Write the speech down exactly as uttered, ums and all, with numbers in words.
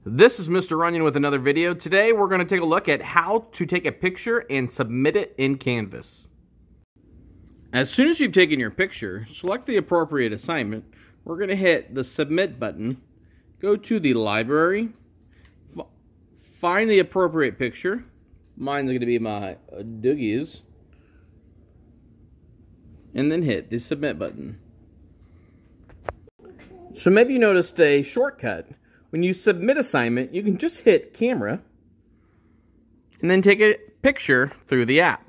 This is Mister Runyan with another video. Today we're going to take a look at how to take a picture and submit it in Canvas. As soon as you've taken your picture, select the appropriate assignment. We're going to hit the Submit button, go to the library, find the appropriate picture. Mine's going to be my Doogies, and then hit the Submit button. So maybe you noticed a shortcut. When you submit assignment, you can just hit camera and then take a picture through the app.